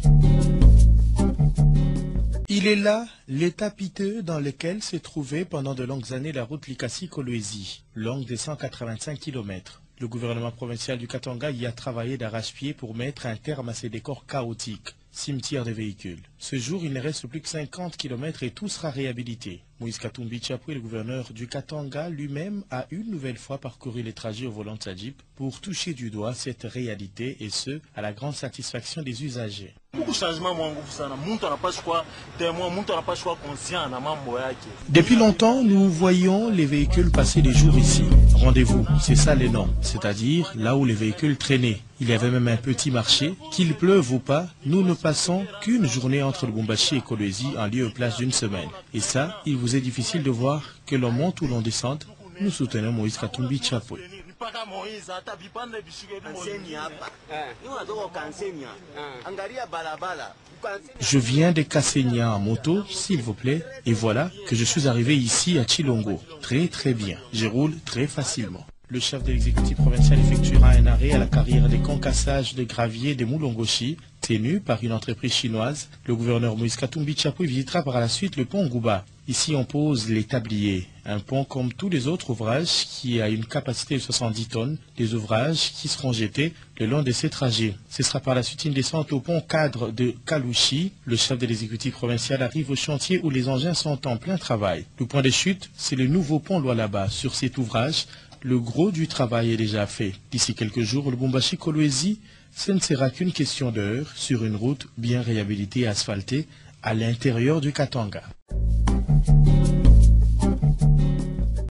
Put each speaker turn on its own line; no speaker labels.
Il est là l'état piteux dans lequel s'est trouvée pendant de longues années la route Likasi-Kolwezi, longue de 185 km. Le gouvernement provincial du Katanga y a travaillé d'arrache-pied pour mettre un terme à ces décors chaotiques, cimetière des véhicules. Ce jour, il ne reste plus que 50 km et tout sera réhabilité. Moïse Katumbi Tchapoué, le gouverneur du Katanga, lui-même a une nouvelle fois parcouru les trajets au volant de sa Jeep pour toucher du doigt cette réalité et ce, à la grande satisfaction des usagers. Depuis longtemps, nous voyons les véhicules passer des jours ici. Rendez-vous, c'est ça les noms, c'est-à-dire là où les véhicules traînaient. Il y avait même un petit marché, qu'il pleuve ou pas, nous ne passons qu'une journée entre Lubumbashi et Kolwezi en lieu et place d'une semaine. Et ça, il vous est difficile de voir que l'on monte ou l'on descende. Nous soutenons Moïse Katumbi Tchapoué. Je viens de Kassenia en moto, s'il vous plaît, et voilà que je suis arrivé ici à Chilongo. Très bien, je roule très facilement. Le chef de l'exécutif provincial effectuera un arrêt à la carrière des concassages de gravier de Moulongoshi, tenu par une entreprise chinoise. Le gouverneur Moïse Katumbi Tchapoué visitera par la suite le pont Gouba. Ici, on pose les tabliers, un pont comme tous les autres ouvrages qui a une capacité de 70 tonnes, des ouvrages qui seront jetés le long de ces trajets. Ce sera par la suite une descente au pont cadre de Kalouchi. Le chef de l'exécutif provincial arrive au chantier où les engins sont en plein travail. Le point de chute, c'est le nouveau pont Lualaba. Sur cet ouvrage, le gros du travail est déjà fait. D'ici quelques jours, le Lubumbashi-Kolwezi, ce ne sera qu'une question d'heure sur une route bien réhabilitée et asphaltée à l'intérieur du Katanga.